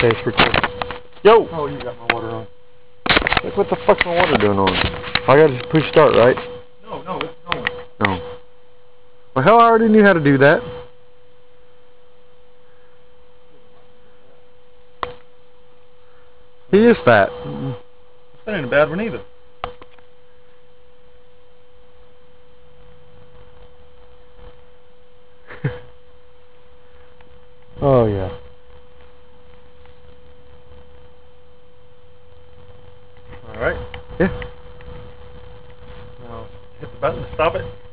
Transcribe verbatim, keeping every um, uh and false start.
case for two. Yo! Oh, you got my water on. Like, what the fuck's my water doing on? I gotta just push start, right? No, no, it's going. No. Well, hell, I already knew how to do that. He is fat. That ain't a bad one either. Oh, yeah. Alright. Yeah. Now, hit the button to stop it.